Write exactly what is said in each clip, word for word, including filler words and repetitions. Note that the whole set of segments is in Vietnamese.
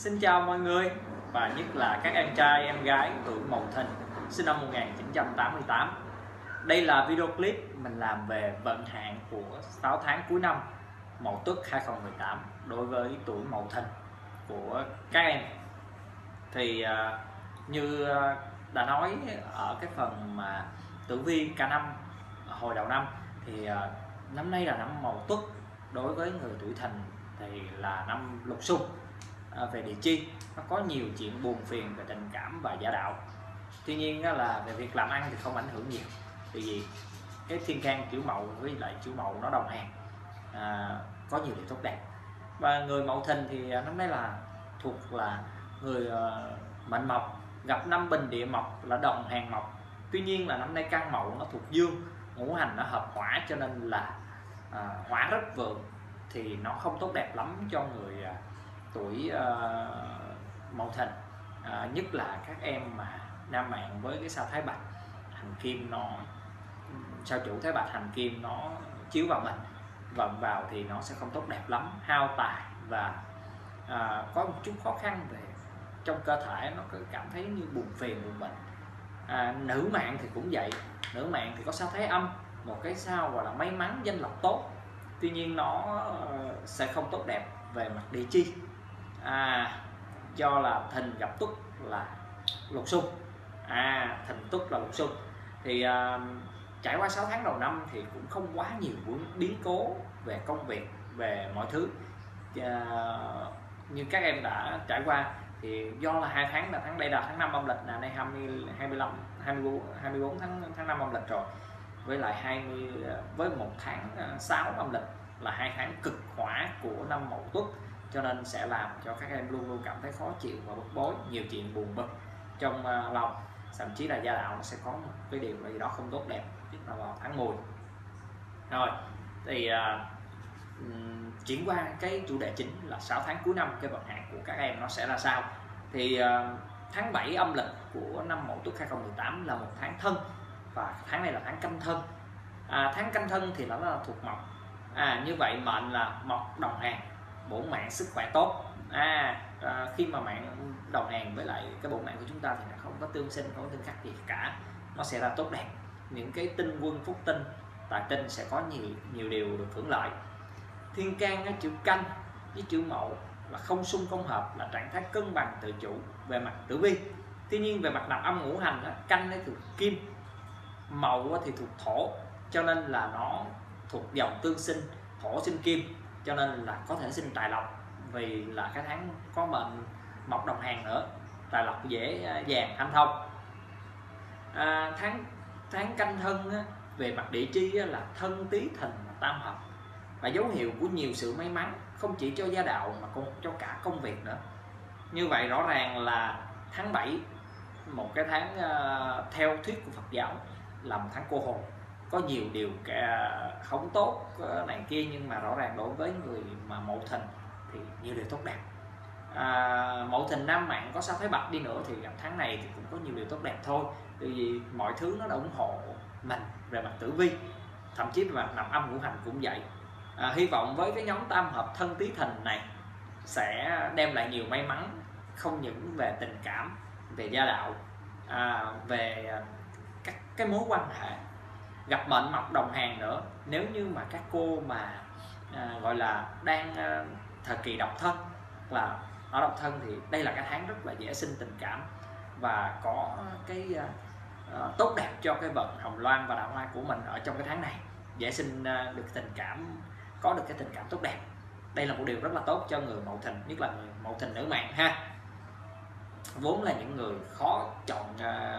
Xin chào mọi người, và nhất là các anh trai em gái tuổi Mậu Thìn sinh năm một nghìn chín trăm tám mươi tám. Đây là video clip mình làm về vận hạn của sáu tháng cuối năm Mậu Tuất hai không một tám đối với tuổi Mậu Thìn của các em. Thì uh, như đã nói ở cái phần mà tử vi cả năm hồi đầu năm, thì uh, năm nay là năm Mậu Tuất đối với người tuổi Thìn thì là năm lục xung. À, về địa chi nó có nhiều chuyện buồn phiền về tình cảm và gia đạo. Tuy nhiên là về việc làm ăn thì không ảnh hưởng nhiều, vì vì cái thiên can chữ Mậu với lại chữ Mậu nó đồng hàng, à, có nhiều điều tốt đẹp. Và người Mậu Thìn thì năm nay là thuộc là người uh, mệnh Mộc, gặp năm bình địa mộc là đồng hàng mộc. Tuy nhiên là năm nay căn Mậu nó thuộc dương, ngũ hành nó hợp hỏa, cho nên là uh, hỏa rất vượng, thì nó không tốt đẹp lắm cho người uh, tuổi uh, Mậu Thìn, uh, nhất là các em mà nam mạng với cái sao Thái Bạch hành kim, nó sao chủ Thái Bạch hành kim nó chiếu vào mình vận vào thì nó sẽ không tốt đẹp lắm, hao tài và uh, có một chút khó khăn về trong cơ thể, nó cứ cảm thấy như buồn phiền buồn bệnh. Uh, nữ mạng thì cũng vậy, nữ mạng thì có sao Thái Âm, một cái sao gọi là may mắn danh lộc tốt, tuy nhiên nó uh, sẽ không tốt đẹp về mặt địa chi. À, do là Thìn gặp Tuất là lục xung, à Thìn Tuất là lục xung thì uh, trải qua sáu tháng đầu năm thì cũng không quá nhiều biến cố về công việc, về mọi thứ. uh, như các em đã trải qua thì do là hai tháng là tháng đây là tháng năm âm lịch, là nay hai mươi, hai mươi lăm, hai mươi bốn, hai mươi bốn tháng tháng năm âm lịch rồi, với lại hai mươi với một tháng sáu âm lịch là hai tháng cực hỏa của năm Mậu Tuất, cho nên sẽ làm cho các em luôn luôn cảm thấy khó chịu và bức bối, nhiều chuyện buồn bực trong uh, lòng, thậm chí là gia đạo nó sẽ có một cái điều gì đó không tốt đẹp, nhất là vào tháng mười. Rồi thì uh, um, chuyển qua cái chủ đề chính là sáu tháng cuối năm, cái vận hạn của các em nó sẽ là sao. Thì uh, tháng bảy âm lịch của năm Mậu Tuất hai không một tám là một tháng Thân, và tháng này là tháng Canh Thân. À, tháng Canh Thân thì nó là thuộc mộc, à như vậy mệnh là mộc đồng hàng, bổn mạng sức khỏe tốt. À, à khi mà mạng đồng hàng với lại cái bổn mạng của chúng ta thì nó không có tương sinh, không có tương khắc gì cả, nó sẽ là tốt đẹp. Những cái tinh quân phúc tinh tài tinh sẽ có nhiều nhiều điều được hưởng lợi. Thiên can chữ Canh với chữ Mậu là không xung không hợp, là trạng thái cân bằng tự chủ về mặt tử vi. Tuy nhiên về mặt nạp âm ngũ hành đó, Canh ấy thuộc kim, Mậu thì thuộc thổ, cho nên là nó thuộc dòng tương sinh, thổ sinh kim, cho nên là có thể sinh tài lộc, vì là cái tháng có mệnh mộc đồng hàng nữa, tài lộc dễ dàng hanh thông. À, tháng tháng Canh Thân á, về mặt địa chi á, là Thân Tý Thìn tam hợp, và dấu hiệu của nhiều sự may mắn, không chỉ cho gia đạo mà còn cho cả công việc nữa. Như vậy rõ ràng là tháng bảy, một cái tháng uh, theo thuyết của Phật giáo là một tháng cô hồn, có nhiều điều không tốt này kia, nhưng mà rõ ràng đối với người mà Mậu Thìn thì nhiều điều tốt đẹp. à, Mậu Thìn nam mạng có sao Thái Bạch đi nữa thì gặp tháng này thì cũng có nhiều điều tốt đẹp thôi, bởi vì mọi thứ nó đã ủng hộ mình về mặt tử vi, thậm chí về mặt nạp âm ngũ hành cũng vậy. à, hy vọng với cái nhóm tam hợp Thân Tý Thìn này sẽ đem lại nhiều may mắn, không những về tình cảm, về gia đạo, à, về các cái mối quan hệ, gặp mệnh mộc đồng hàng nữa. Nếu như mà các cô mà à, gọi là đang à, thời kỳ độc thân, là ở độc thân thì đây là cái tháng rất là dễ sinh tình cảm, và có cái à, à, tốt đẹp cho cái vận hồng loan và đạo hoa của mình ở trong cái tháng này, dễ sinh à, được tình cảm, có được cái tình cảm tốt đẹp. Đây là một điều rất là tốt cho người Mậu Thìn, nhất là người Mậu Thìn nữ mạng ha, vốn là những người khó chọn à,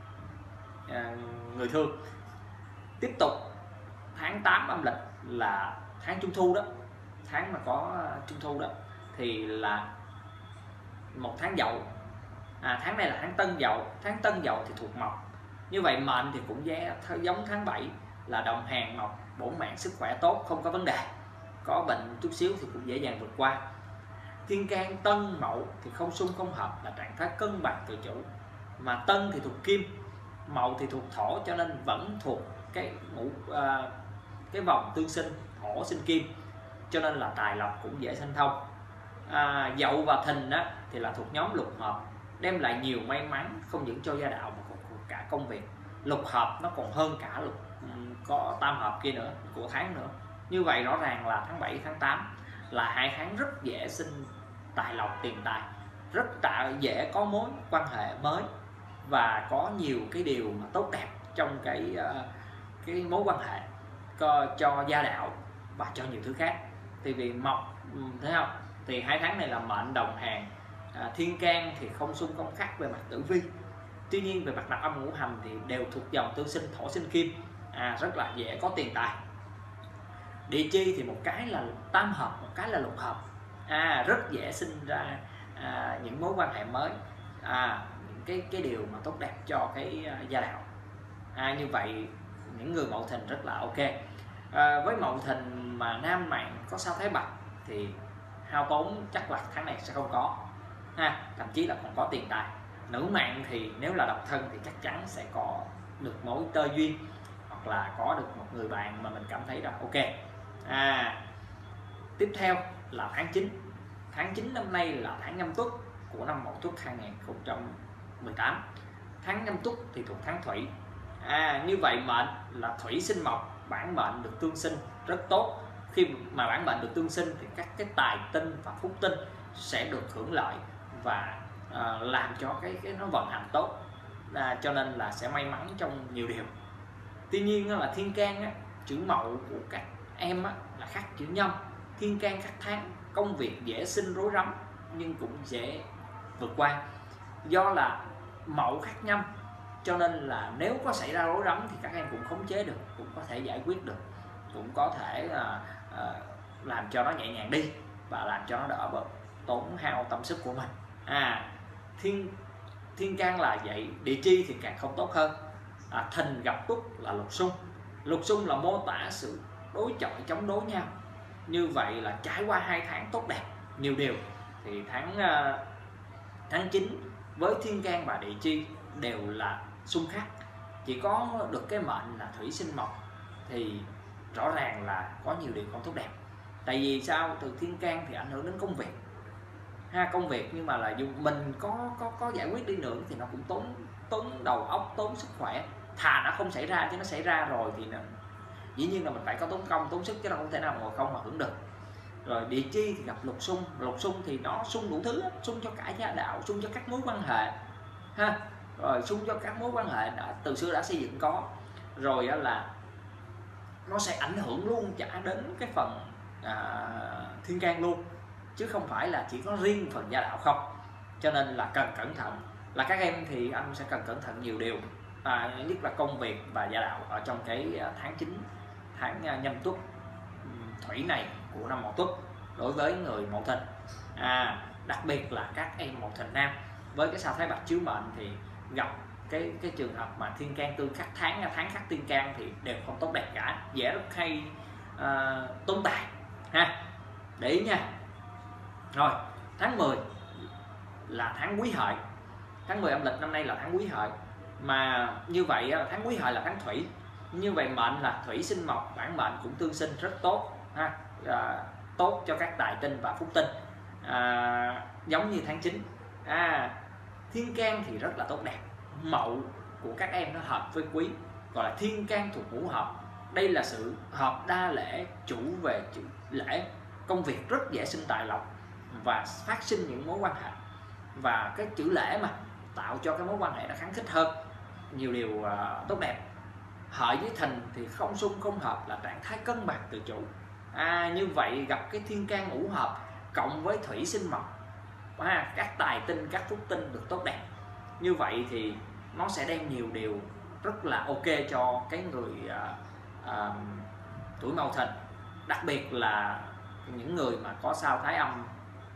à, người thương. Tiếp tục tháng tám âm lịch là tháng Trung Thu đó, tháng mà có Trung Thu đó thì là một tháng Dậu. à, tháng này là tháng Tân Dậu, tháng Tân Dậu thì thuộc mộc, như vậy mệnh thì cũng giống tháng bảy là đồng hàng mộc, bổn mạng sức khỏe tốt, không có vấn đề, có bệnh chút xíu thì cũng dễ dàng vượt qua. Thiên can Tân Mậu thì không xung không hợp, là trạng thái cân bằng tự chủ, mà Tân thì thuộc kim, Mậu thì thuộc thổ, cho nên vẫn thuộc cái ngũ à, cái vòng tương sinh thổ sinh kim, cho nên là tài lộc cũng dễ sinh thông. À, Dậu và Thìn á, thì là thuộc nhóm lục hợp, đem lại nhiều may mắn không những cho gia đạo mà còn cả công việc. Lục hợp nó còn hơn cả lục có tam hợp kia nữa của tháng nữa. Như vậy rõ ràng là tháng bảy, tháng tám là hai tháng rất dễ sinh tài lộc, tiền tài, rất dễ có mối quan hệ mới và có nhiều cái điều mà tốt đẹp trong cái cái mối quan hệ cho, cho gia đạo và cho nhiều thứ khác. Thì vì mộc, thấy không, thì hai tháng này là mệnh đồng hàng. à, Thiên can thì không xung không khắc về mặt tử vi, tuy nhiên về mặt nạp âm ngũ hành thì đều thuộc dòng tương sinh thổ sinh kim, à, rất là dễ có tiền tài. Địa chi thì một cái là tam hợp, một cái là lục hợp, à, rất dễ sinh ra à, những mối quan hệ mới, à, những cái cái điều mà tốt đẹp cho cái uh, gia đạo. À, như vậy những người Mậu Thìn rất là ok. À, với Mậu Thìn mà nam mạng có sao Thái Bạch thì hao tốn chắc là tháng này sẽ không có, ha, thậm chí là còn có tiền tài. Nữ mạng thì nếu là độc thân thì chắc chắn sẽ có được mối tơ duyên, hoặc là có được một người bạn mà mình cảm thấy là ok. À, tiếp theo là tháng chín. Tháng chín năm nay là tháng Nhâm Tuất của năm Mậu Tuất hai nghìn không trăm mười tám. Tháng Nhâm Tuất thì thuộc tháng Thủy. À, như vậy mệnh là Thủy sinh Mộc, bản mệnh được tương sinh rất tốt. Khi mà bản mệnh được tương sinh thì các cái tài tinh và phúc tinh sẽ được hưởng lợi và à, làm cho cái cái nó vận hành tốt, à, cho nên là sẽ may mắn trong nhiều điều. Tuy nhiên là thiên can á, chữ Mậu của các em á, là khắc chữ Nhâm. Thiên can khắc tháng, công việc dễ sinh rối rắm nhưng cũng dễ vượt qua. Do là Mậu khắc Nhâm cho nên là nếu có xảy ra rối rắm thì các em cũng khống chế được, cũng có thể giải quyết được, cũng có thể à, à, làm cho nó nhẹ nhàng đi và làm cho nó đỡ bớt tốn hao tâm sức của mình. À, thiên thiên can là vậy. Địa chi thì càng không tốt hơn. à, Thìn gặp Tuất là lục xung. Lục xung là mô tả sự đối chọi chống đối nhau. Như vậy là trải qua hai tháng tốt đẹp nhiều điều thì tháng uh, tháng chín với thiên can và địa chi đều là xung khắc, chỉ có được cái mệnh là thủy sinh mộc thì rõ ràng là có nhiều điều không tốt đẹp. Tại vì sao? Từ thiên can thì ảnh hưởng đến công việc, ha, công việc, nhưng mà là dù mình có có có giải quyết đi nữa thì nó cũng tốn tốn đầu óc, tốn sức khỏe. Thà nó không xảy ra chứ nó xảy ra rồi thì nó, dĩ nhiên là mình phải có tốn công tốn sức chứ đâu không thể nào ngồi không mà hưởng được. Rồi địa chi thì gặp lục xung. Lục xung thì nó xung đủ thứ, xung cho cả gia đạo, xung cho các mối quan hệ, ha, rồi xung cho các mối quan hệ đã từ xưa đã xây dựng có rồi, là nó sẽ ảnh hưởng luôn cả đến cái phần à, thiên can luôn, chứ không phải là chỉ có riêng phần gia đạo không. Cho nên là cần cẩn thận. Là các em thì anh sẽ cần cẩn thận nhiều điều, à, nhất là công việc và gia đạo ở trong cái tháng chín, tháng Nhâm Tuất Thủy này của năm Mậu Tuất đối với người Mậu Thìn. À, đặc biệt là các em Mậu Thìn nam với cái sao Thái Bạch chiếu mệnh thì gặp cái cái trường hợp mà thiên can tương khắc tháng, tháng khắc thiên can thì đều không tốt đẹp cả, dễ rất hay à, tốn tài, ha, để ý nha. Rồi tháng mười là tháng Quý Hợi. Tháng mười âm lịch năm nay là tháng Quý Hợi, mà như vậy tháng Quý Hợi là tháng Thủy, như vậy mệnh là Thủy sinh Mộc, bản mệnh cũng tương sinh rất tốt, ha, à, tốt cho các tài tinh và phúc tinh, à, giống như tháng chín. À, thiên can thì rất là tốt đẹp. Mậu của các em nó hợp với Quý, gọi là thiên can thuộc ngũ hợp. Đây là sự hợp đa lễ, chủ về chữ lễ, công việc rất dễ sinh tài lộc và phát sinh những mối quan hệ, và cái chữ lễ mà tạo cho cái mối quan hệ nó kháng khích hơn, nhiều điều uh, tốt đẹp. Hợi với Thìn thì không xung không hợp, là trạng thái cân bằng tự chủ. À, như vậy gặp cái thiên can ngũ hợp cộng với thủy sinh mộc, à, các tài tinh các phúc tinh được tốt đẹp, như vậy thì nó sẽ đem nhiều điều rất là ok cho cái người uh, uh, tuổi Mậu Thìn. Đặc biệt là những người mà có sao Thái Âm,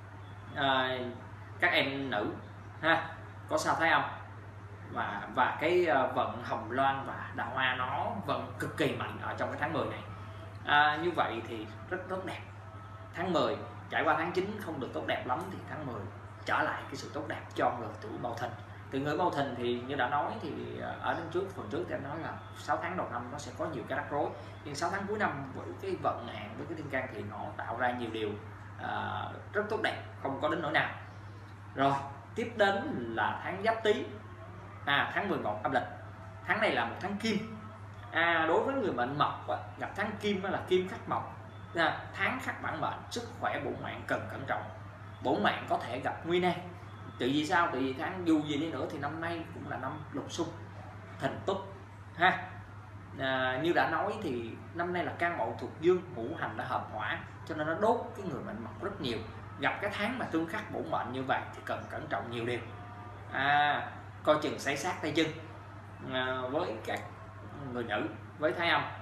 uh, các em nữ, ha, có sao Thái Âm và và cái uh, vận Hồng Loan và Đào Hoa nó vận cực kỳ mạnh ở trong cái tháng mười này. À, như vậy thì rất tốt đẹp. Tháng mười trải qua tháng chín không được tốt đẹp lắm thì tháng mười trở lại cái sự tốt đẹp cho người tuổi Mậu Thìn. Từ người Mậu Thìn thì như đã nói thì ở đến trước phần trước thì em nói là sáu tháng đầu năm nó sẽ có nhiều cái rắc rối, nhưng sáu tháng cuối năm với cái vận hạn với cái thiên can thì nó tạo ra nhiều điều à, rất tốt đẹp, không có đến nỗi nào. Rồi tiếp đến là tháng Giáp Tý, à, tháng mười một âm lịch. Tháng này là một tháng kim. À, đối với người mệnh Mộc gặp tháng kim là kim khắc Mộc, à, tháng khắc bản mệnh, sức khỏe bổn mạng cần cẩn trọng, bổn mạng có thể gặp nguy nan. Tự vì sao? Tự vì tháng dù gì đi nữa thì năm nay cũng là năm lục xung thìn túc ha. À, như đã nói thì năm nay là can mậu thuộc dương, ngũ hành đã hợp hỏa, cho nên nó đốt cái người mệnh Mộc rất nhiều. Gặp cái tháng mà tương khắc bổn mệnh như vậy thì cần cẩn trọng nhiều điều. À, coi chừng xây sát tay chân à, với các người nữ với thái âm.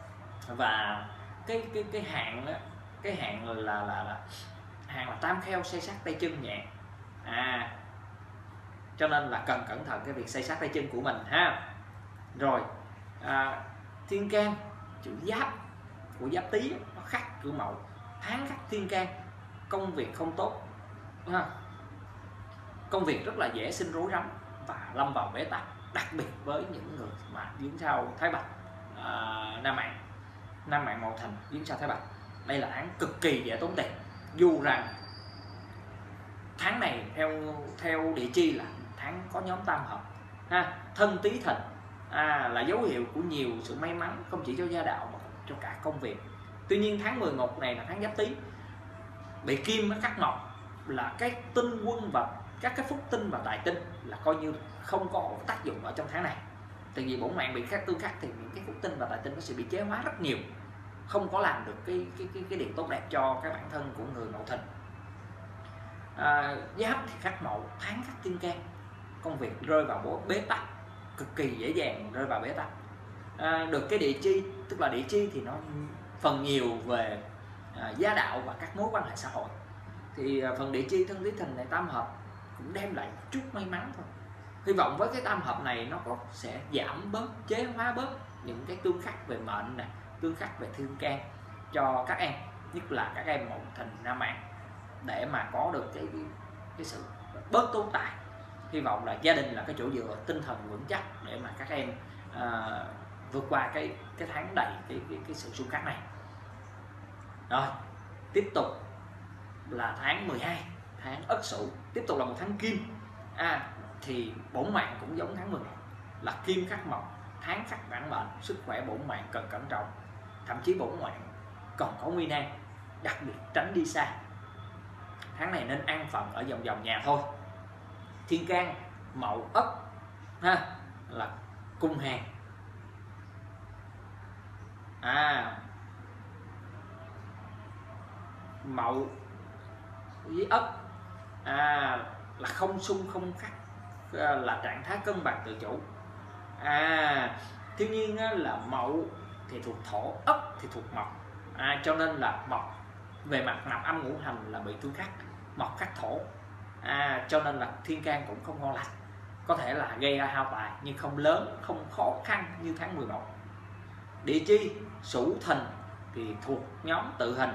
Và cái cái cái hạn đó, cái hạn là là là hạn là tam kheo xây sát tay chân nhẹ. À, cho nên là cần cẩn thận cái việc xây sát tay chân của mình ha. Rồi à, thiên can chữ giáp của Giáp Tý nó khắc cửu Mậu, tháng khắc thiên can, công việc không tốt ha. Công việc rất là dễ sinh rối rắm và lâm vào bế tắc, đặc biệt với những người mà dướng sao Thái Bạch, à, nam mạng nam mạng Mậu Thìn dướng sao Thái Bạch. Đây là tháng cực kỳ dễ tốn tiền, dù rằng tháng này theo theo địa chi là tháng có nhóm tam hợp ha, thân Tý Thìn, à, là dấu hiệu của nhiều sự may mắn, không chỉ cho gia đạo mà cho cả công việc. Tuy nhiên tháng mười một này là tháng Giáp Tý, bị kim khắc Mộc, là cái tinh quân và các cái phúc tinh và tài tinh là coi như không có tác dụng ở trong tháng này. Tại vì bổn mạng bị khắc tương khắc thì những cái phúc tinh và tài tinh nó sẽ bị chế hóa rất nhiều, không có làm được cái cái cái, cái điều tốt đẹp cho cái bản thân của người Mậu Thìn. À, Giáp thì khắc Mậu, tháng khắc thiên can, công việc rơi vào bế tắc, cực kỳ dễ dàng rơi vào bế tắc. À, được cái địa chi, tức là địa chi thì nó phần nhiều về à, gia đạo và các mối quan hệ xã hội, thì à, phần địa chi thân Tý Thìn này tam hợp cũng đem lại chút may mắn thôi. Hy vọng với cái tam hợp này nó có sẽ giảm bớt, chế hóa bớt những cái tương khắc về mệnh này, tương khắc về thiên can cho các em, nhất là các em Mậu Thìn nam mạng, để mà có được cái cái sự bớt tốn tài. Hy vọng là gia đình là cái chỗ dựa tinh thần vững chắc để mà các em à, vượt qua cái cái tháng đầy cái cái, cái sự xung khắc này. Rồi tiếp tục là tháng mười hai, tháng Ất Sửu, tiếp tục là một tháng kim. À, thì bổn mạng cũng giống tháng mười một là kim khắc Mộc, tháng khắc bản mệnh, sức khỏe bổn mạng cần cẩn trọng, thậm chí bổn mạng còn có nguy nan, đặc biệt tránh đi xa. Tháng này nên an phận ở vòng vòng nhà thôi. Thiên can Mậu Ất ha, là cung hàng. À, Mậu với Ất à, là không xung không khắc, là trạng thái cân bằng tự chủ. À, tuy nhiên là Mậu thì thuộc thổ, Ất thì thuộc mộc, à, cho nên là mộc về mặt nạp âm ngũ hành là bị tương khắc, mộc khắc thổ, à, cho nên là thiên can cũng không ngon lành, có thể là gây ra hao tài nhưng không lớn, không khó khăn như tháng mười một. Địa chi Sửu Thìn thì thuộc nhóm tự hình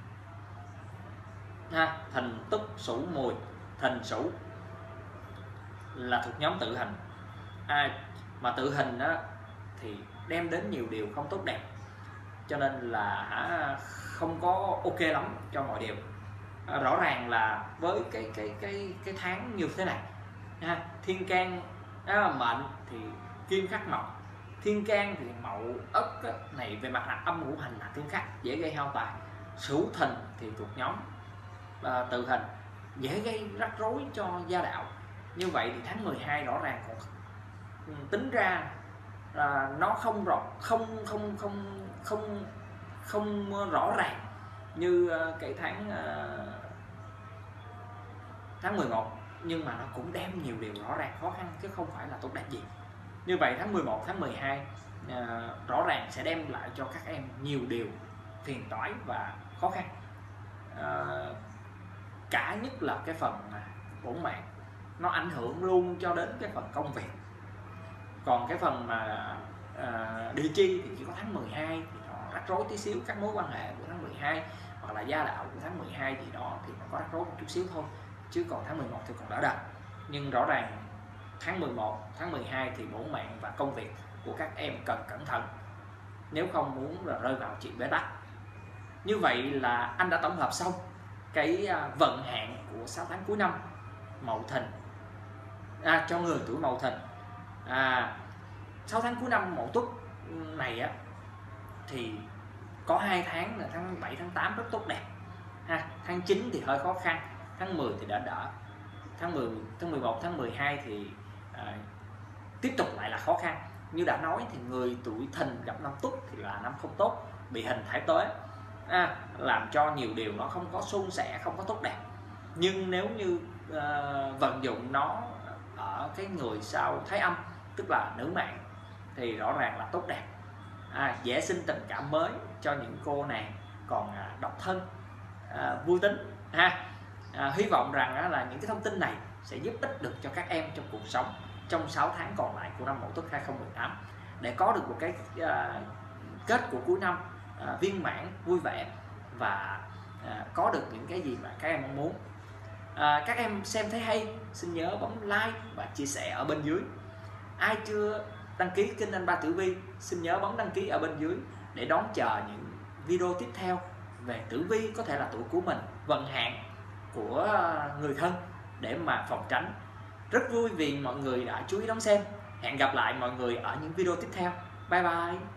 ha, Thìn Túc Sửu Mùi, Thìn Sửu là thuộc nhóm tự hình. À, mà tự hình đó thì đem đến nhiều điều không tốt đẹp, cho nên là không có ok lắm cho mọi điều. À, rõ ràng là với cái cái cái cái tháng như thế này ha, thiên can à, mệnh thì kim khắc mộc, thiên can thì Mậu Ất này về mặt âm ngũ hành là tương khắc, dễ gây hao tài. Sửu Thìn thì thuộc nhóm à, tự hình, dễ gây rắc rối cho gia đạo. Như vậy thì tháng mười hai rõ ràng còn tính ra là nó không rõ, không không không không không rõ ràng như cái tháng tháng mười một, nhưng mà nó cũng đem nhiều điều rõ ràng khó khăn chứ không phải là tốt đẹp gì. Như vậy tháng mười một, tháng mười hai à, rõ ràng sẽ đem lại cho các em nhiều điều phiền toái và khó khăn, à, cả nhất là cái phần bổn mạng nó ảnh hưởng luôn cho đến cái phần công việc. Còn cái phần mà à, địa chi thì chỉ có tháng mười hai thì nó rắc rối tí xíu, các mối quan hệ của tháng mười hai hoặc là gia đạo của tháng mười hai thì đó thì nó có rắc rối một chút xíu thôi, chứ còn tháng mười một thì còn đỡ đần. Nhưng rõ ràng tháng mười một, tháng mười hai thì bổn mạng và công việc của các em cần cẩn thận, nếu không muốn là rơi vào chuyện bế tắc. Như vậy là anh đã tổng hợp xong cái à, vận hạn của sáu tháng cuối năm Mậu Thìn à, cho người tuổi Mậu Thìn. à, sáu tháng cuối năm Mậu Tuất này á thì có hai tháng là tháng bảy, tháng tám rất tốt đẹp ha. Tháng chín thì hơi khó khăn, tháng mười thì đã đỡ, tháng mười, tháng mười một, tháng mười hai thì à, tiếp tục lại là khó khăn. Như đã nói thì người tuổi Thìn gặp năm Tuất thì là năm không tốt, bị hình thái tuế à, làm cho nhiều điều nó không có suôn sẻ, không có tốt đẹp. Nhưng nếu như uh, vận dụng nó ở cái người sao thái âm, tức là nữ mạng, thì rõ ràng là tốt đẹp, à, dễ sinh tình cảm mới cho những cô nàng còn à, độc thân, à, vui tính ha. À, hy vọng rằng á, là những cái thông tin này sẽ giúp ích được cho các em trong cuộc sống trong sáu tháng còn lại của năm Mậu Tuất hai không một tám, để có được một cái à, kết của cuối năm à, viên mãn, vui vẻ và à, có được những cái gì mà các em mong muốn. À, các em xem thấy hay xin nhớ bấm like và chia sẻ ở bên dưới. Ai chưa đăng ký kênh Anh Ba Tử Vi xin nhớ bấm đăng ký ở bên dưới để đón chờ những video tiếp theo về tử vi, có thể là tuổi của mình, vận hạn của người thân để mà phòng tránh. Rất vui vì mọi người đã chú ý đón xem. Hẹn gặp lại mọi người ở những video tiếp theo. Bye bye.